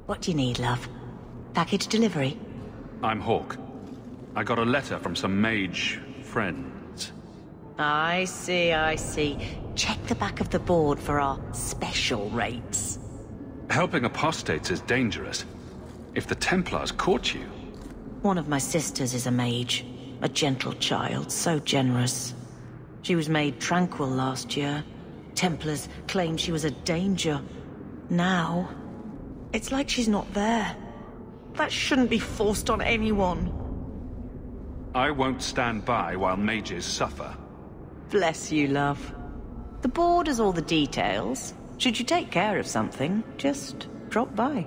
What do you need, love? Package delivery? I'm Hawk. I got a letter from some mage friends. I see, I see. Check the back of the board for our special rates. Helping apostates is dangerous. If the Templars caught you... One of my sisters is a mage. A gentle child, so generous. She was made tranquil last year. Templars claimed she was a danger. Now, it's like she's not there. That shouldn't be forced on anyone. I won't stand by while mages suffer. Bless you, love. The board has all the details. Should you take care of something, just drop by.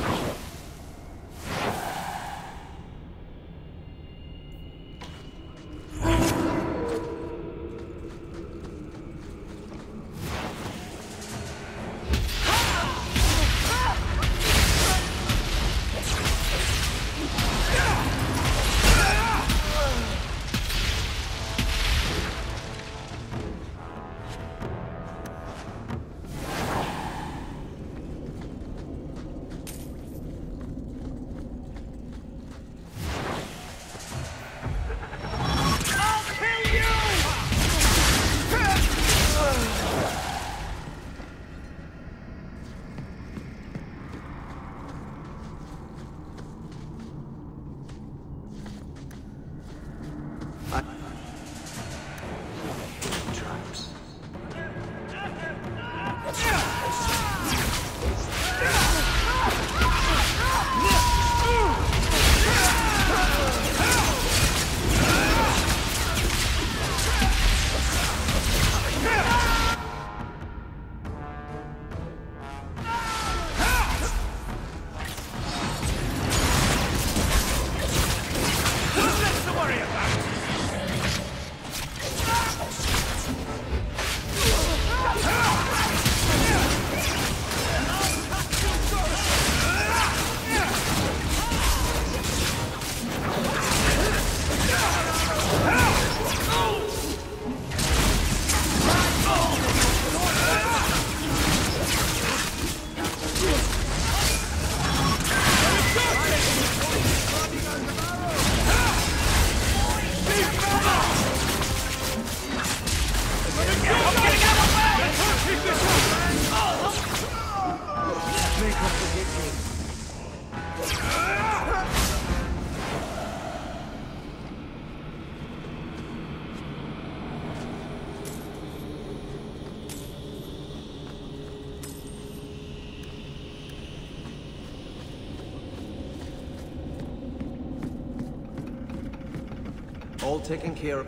All taken care of.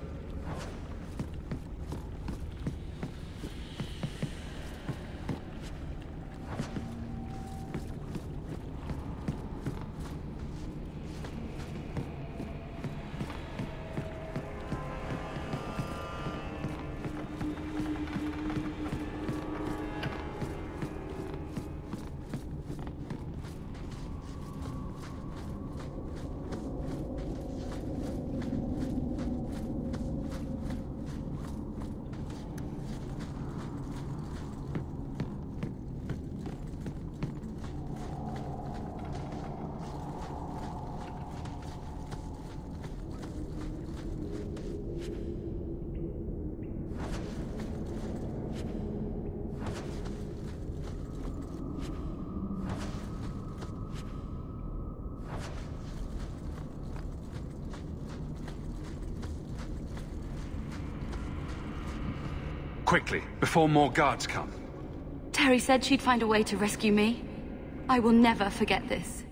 Quickly, before more guards come. Terry said she'd find a way to rescue me. I will never forget this.